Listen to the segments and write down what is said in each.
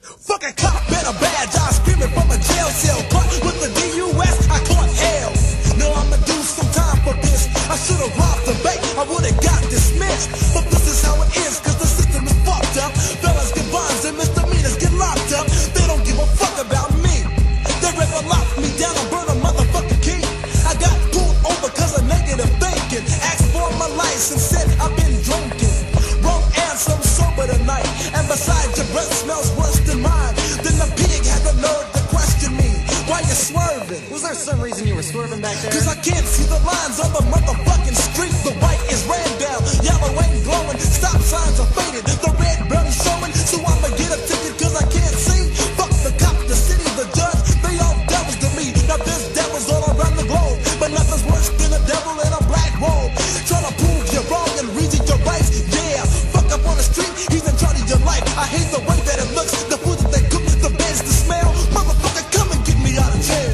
Fucking cop in a badge, I screaming from a jail cell. Caught with the DUS, I caught hell. No, I'ma do some time for this. I should've robbed the bank, I would've got dismissed. But this is how it is, cause the system is fucked up. Fellas get bonds and misdemeanors get locked up. They don't give a fuck about me. They rather lock me down and burn a motherfucking key. I got pulled over cause of negative thinking. Asked for my license, said I've been drinking. Wrong answer, I'm sober tonight. And besides, your breath smells worse than mine. Then the pig had the nerve to question me. Why you swerving? Was there some reason you were swerving back there? Cause I can't see the lines on the motherfucking street. The white is ran down, yellow ain't glowing. Stop signs are faded, the red barely showing. So I'ma get a ticket cause I can't see. Fuck the cop, the city, the judge, they all devils to me. Now there's devils all around the globe, but nothing's worse than a devil in a black robe. Trying to prove you're wrong and reason your rights. Yeah, fuck up on the street, he's in charge of your life. I hate the way that it looks, the food that they cook, the beds, the smell. Motherfucker, come and get me out of jail.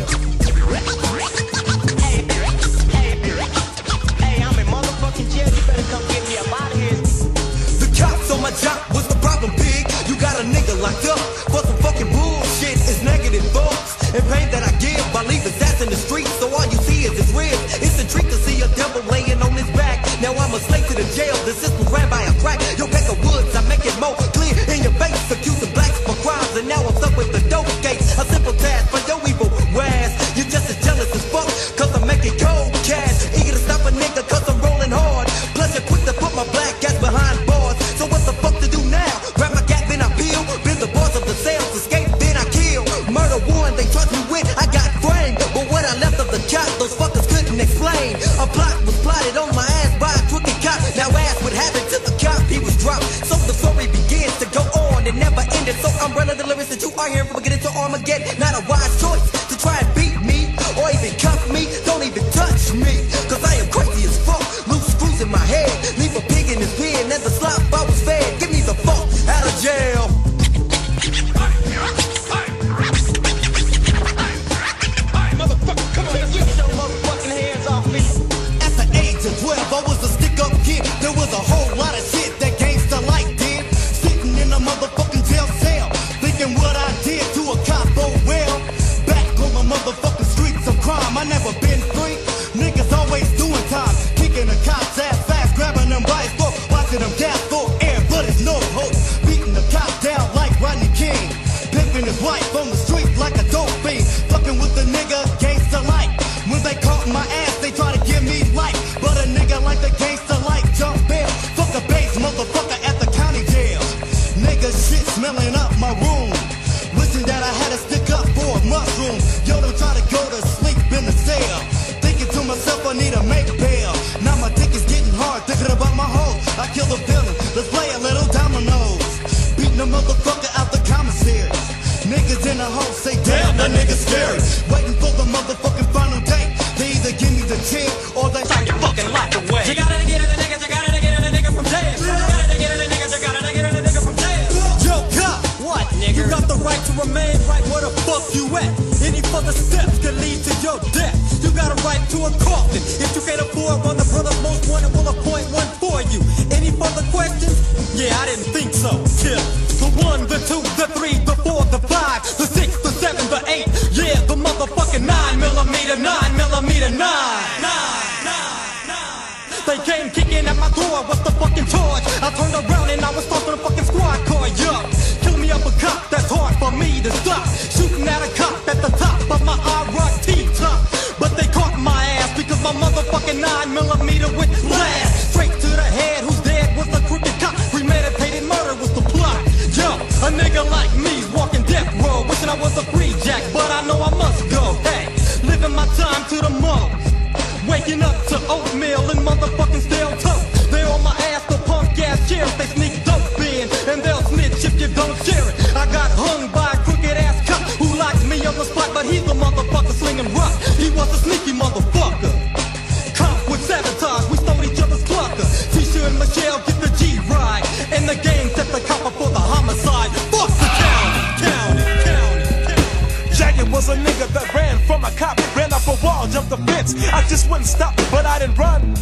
Hey, I'm in motherfucking jail. You better come get me up out of here. The cops on my job, what's the problem, pig? You got a nigga locked up for some fucking bullshit. It's negative thoughts and pain that I give by leaving stats in the street. So all you see is his ribs. It's a treat to see a devil laying on his back. Now I'm a slave to the jail. The system's ran by a crack. Yo, back of woods, I make it more clear in your face. Accusing blacks for crimes, and now I'm stuck with the dope gates. A simple task for your evil ass. You're just as jealous as fuck, cause I'm making cold cash. Eager to stop a nigga cause I'm rolling hard. Plus you're quick to put my black ass behind bars. So what the fuck to do now? Grab my gat, then I peel. Been the boss of the sales, escape, then I kill. Murder one, they trust me with, I got framed. But what I left of the cop, those fuckers couldn't explain. A plot was plotted on my ass by a crooked cop. Now ask what happened to the cop, he was dropped. So the story begins to go on and never ended. So umbrella the lyrics that you are hearing from beginning to Armageddon. Not a wise choice to try and beat me or even cuff me. Don't even touch me, cause I am crazy as fuck. Loose screws in my head, leave a pig in his pen. As the slop I was fed, get me the fuck out of jail. Motherfucker, come on, let's get your motherfucking hands off me. At the age of 12, I was a stick-up kid. There was a whole lot of shit that gangsta like did. Sitting in a motherfucking jail cell, thinking what I did to a cop, oh well. Back on the motherfucking streets of crime, I never been free. Niggas always doing time, kicking a cop's ass fast, grabbing them by his throat, watching them gas for air, but it's no hope. Beating the cop down like Rodney King, pimping his wife on the street like a dope fiend. Fucking with the nigga, gangsta like. When they caught my ass, they try to give me life, but a nigga like the gangsta like jump bail. Fuck a base motherfucker at the county jail. Nigga shit smelling up my room. Wishing that I had to stick up for a mushroom. Yo, don't try to go to sleep in the cell. Thinking to myself I need to make bail. Now my dick is getting hard, thinking about my hoe. I kill the villain, let's play a little dominoes. Beating a motherfucker out the commissary. Niggas in the hole say, damn, that nigga's scary. Waiting for the motherfucking final date. They either give me the 10 or they Take your fucking life away. You gotta get a nigga, you gotta get a nigga from jail. You gotta get a nigga, you gotta get a nigga from jail. Yo, cop! What, nigga? You got the right to remain right where the fuck you at. Any further steps can lead to your death. You got a right to a coffin. If you can't afford one, the brother most wanted will appoint one for you. Any further questions? Yeah, I didn't think so. Kill. The 1, the 2, the 3, the 4, the 5, the 6, the 7, the 8. Yeah, the motherfucking 9mm, 9mm, 9. They came kicking at my door, what's the fucking charge? I turned around and I was talking to the fucking squad car, yup. Kill me up a cop, that's hard for me to stop. Shooting at a cop at the top of my IROC top. But they caught my ass because my motherfucking 9mm went blast. Straight to the head, who's dead was the crooked cop. Premeditated murder was the plot. Yo, a nigga like me walking death row, wishing I was a free jack, but I know I must go. Hey, living my time to the most. Waking up to oatmeal and motherfucking stale toast. They on my ass, the punk ass chairs. They sneak dope in and they'll snitch if you don't share it. I got hung by a crooked ass cop who locked me on the spot, but he's the motherfucker slinging rock. He was a sneaky motherfucker. Cop with sabotage, we stole each other's clucker. Tisha and Michelle get the G ride, and the gang set the copper for the homicide. Fuck the county. Jagged was a nigga that ran from a cop, ran up a wall, jumped the fence. I just wouldn't stop, but I didn't run.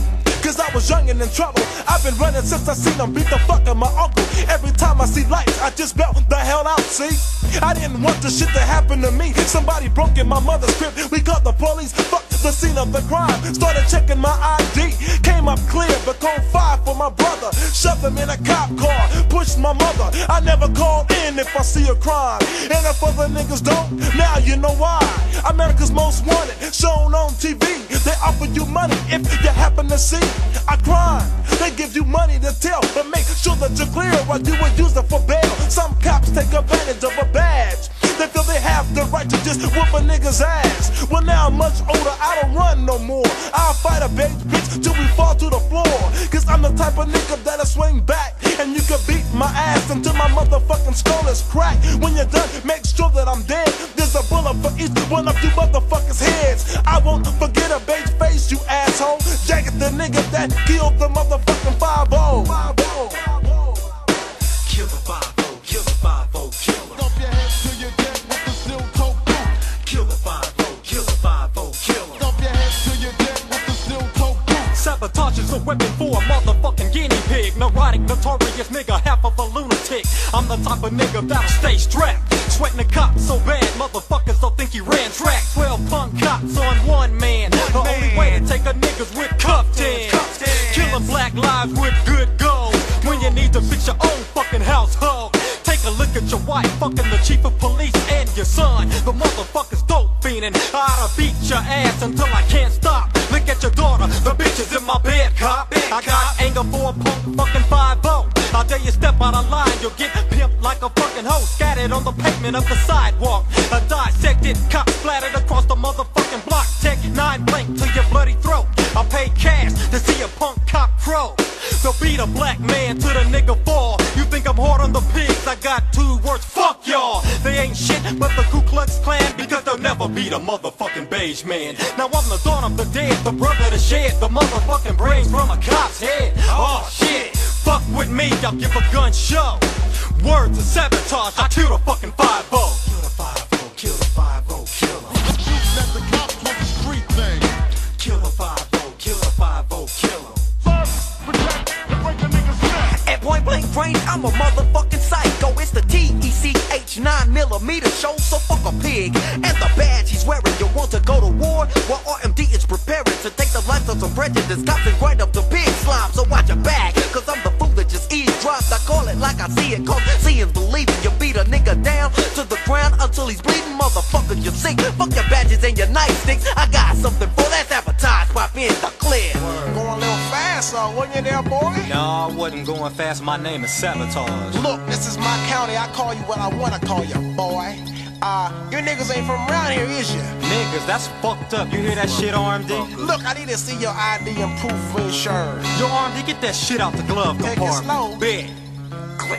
cause I was young and in trouble. I've been running since I seen them beat the fuck out my uncle. Every time I see lights, I just belt the hell out, see? I didn't want the shit to happen to me. Somebody broke in my mother's crib, we called the police, fuck the scene of the crime. Started checking my ID, came up clear, but code 5 for my brother. Shoved him in a cop car, pushed my mother. I never call in if I see a crime. And if other niggas don't, now you know why. America's Most Wanted, shown on TV. They offer you money if you happen to see a crime. They give you money to tell, but make sure that you're clear while you would use it for bail. Some cops take advantage of a badge. They feel they have the right to just whoop a nigga's ass. Well, now I'm much older, I don't run no more. I'll fight a bitch till we fall to the floor. Cause I'm the type of nigga that'll swing back, and you can beat my ass until my motherfucking skull is cracked. When you're done, make sure that I'm dead. There's a bullet for each one of you motherfuckers' heads. I won't forget a beige face, you asshole. Jagged the nigga that killed the motherfucking 5-0. Kill the 5-0, kill the 5-0, kill him. Dump your head till you're dead with the steel toe boot. Kill the 5-0, kill the 5-0, kill him. Dump your head till you're dead with the steel toe boot. Sabotage is a weapon for a motherfucking guinea pig. Neurotic, notorious nigga, half of a lunatic. I'm the type of nigga that'll stay strapped. Sweating the cops so bad, motherfuckers don't think he ran track. 12 punk cops on one man. The only way to take a nigga's with cuffed in. Killing black lives with good goals. When you need to fix your own fucking household. Take a look at your wife, fucking the chief of police and your son. The motherfucker's dope fiending. I oughta beat your ass until I can't stop. Look at your daughter, the bitch is in my bed, cop. I got anger for a punk fucking 5-0. I dare you step out of line, you'll get pimped like a fucking hoe. Scattered on the pavement of the sidewalk. A dissected cop splattered across the motherfucking block. Tech 9 blank to your bloody throat. I paid cash to see a punk cop crow. They'll beat a black man to the nigga fall. You think I'm hard on the pigs? I got 2 words, fuck y'all. They ain't shit but the Ku Klux Klan, because they'll never beat a motherfucking beige man. Now I'm the dawn of the dead, the brother that shed the motherfucking brains from a cop's head. Oh shit, fuck with me, I'll give a gun show. Words of sabotage, I kill the fucking 5-0. Kill the 5-0, kill the 5-0, kill him. Shooting at the cops was a street thing. Kill the 5-0, kill the 5-0, kill him. First, protect and break the nigga's neck. At point blank range, I'm a motherfucking psycho. It's the TECH 9mm show, so fuck a pig. And the badge he's wearing, you want to go to war? Well, RMD is preparing to take the lives of some prejudice cops and grind up the pig slime. So watch your back, cause I'm the fool that just eavesdrops. I call it like I see it, cause seeing's believing. You beat a nigga down to the ground until he's bleeding. Motherfucker, you sick. Fuck your badges and your nightsticks. I got something for that sabotage. Pop in the clear. Going a little fast, wasn't you there, boy? No, I wasn't going fast, my name is Sabotage. Look, this is my county. I call you what I wanna call you, boy. You niggas ain't from around here, is you? Niggas, that's fucked up. You hear that shit, RMD? Look, I need to see your ID and proof of insurance. Yo, RMD, get that shit out the glove Take it compartment. slow. Bet. Click.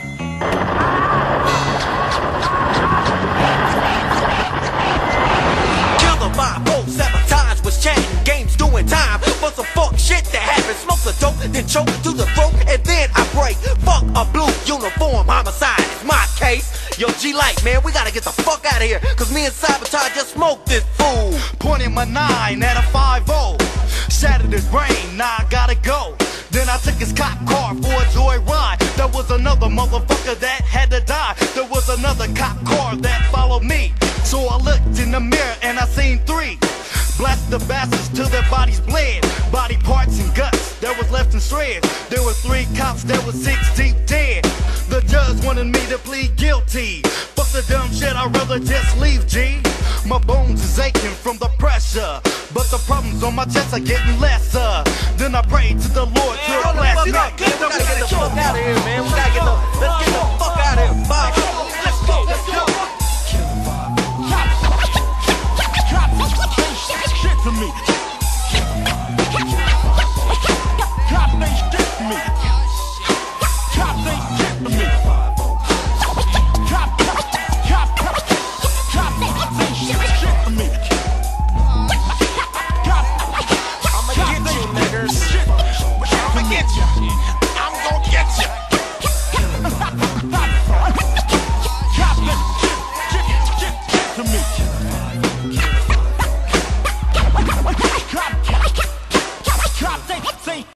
Kill the 5-0, sabotage was chatting, games doing time for some fuck shit that happened. Smoke the dope, then choke to the throat, and then I break. Fuck a blue uniform homicide, it's my case. Yo, G-Light, man, we gotta get the fuck out of here, cause me and Sabotage just smoked this fool. Pointing my 9 at a 5-0. Shattered his brain, now I gotta go. Then I took his cop car for a joyride. There was another motherfucker that had to die. There was another cop car that followed me. So I looked in the mirror and I seen 3. Blast the bastards till their bodies bled. Body parts and guts that was left in shreds. There were 3 cops that was 6 deep dead. The judge wanted me to plead guilty. Fuck the dumb shit, I'd rather just leave, G. My bones is aching from the pressure, but the problems on my chest are getting lesser. Then I prayed to the Lord to bless me. We gotta get the fuck out of here, man. We gotta get the, let's get the fuck out of here. Bye. Let's go, let's go. Shit to me. Cops ain't shit to me. Cops ain't shit to me. Cops ain't shit to me. I'ma get you, niggas. I'ma get you. I'm gonna get you.